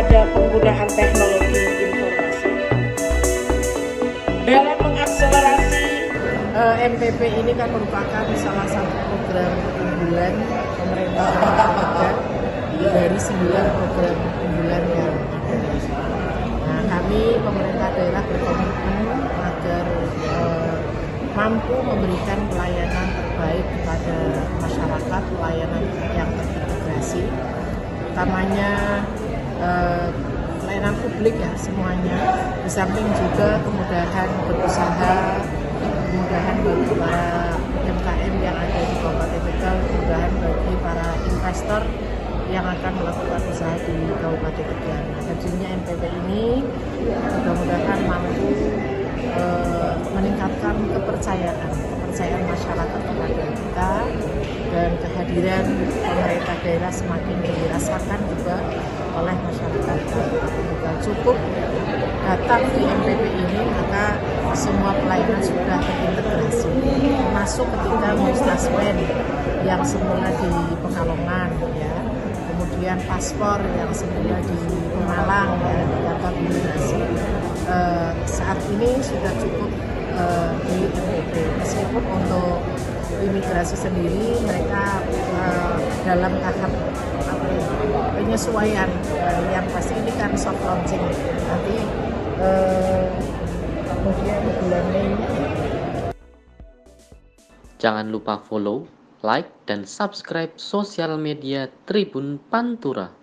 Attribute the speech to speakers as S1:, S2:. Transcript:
S1: pada penggunaan teknologi informasi. Dalam mengakselerasi MPP ini kan merupakan salah satu program unggulan pemerintah Kabupaten dari 9 program unggulan yang ada. Nah, kami pemerintah daerah berkomitmen agar mampu memberikan pelayanan terbaik kepada masyarakat, pelayanan yang terintegrasi, utamanya pelayanan publik ya semuanya, di samping juga kemudahan berusaha, kemudahan bagi para UMKM yang ada di Kabupaten Tegal, kemudahan bagi para investor yang akan melakukan usaha di Kabupaten Tegal. Hadirnya MPP ini mudah-mudahan mampu meningkatkan kepercayaan masyarakat kepada kita, dan kehadiran pemerintah daerah semakin dirasakan juga oleh masyarakat Kabupaten Tegal. Cukup datang di MPP ini maka semua pelayanan sudah terintegrasi, termasuk ketika Mustasmen yang semula di Pekalongan ya, kemudian paspor yang semula di Pemalang ya, di kantor imigrasi, saat ini sudah cukup di MPP. Meskipun untuk imigrasi sendiri mereka dalam tahap penyesuaian, yang pasti ini kan soft launching nanti kemudian bulan Mei.
S2: Jangan lupa follow, like, dan subscribe sosial media Tribun Pantura.